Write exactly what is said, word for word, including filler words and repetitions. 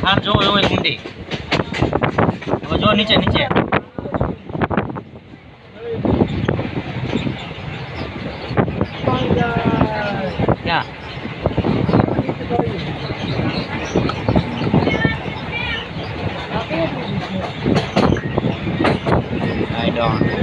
હાલ જો એવો ઊંડી. હવે જો નીચે નીચે. ક્યાં? I don't.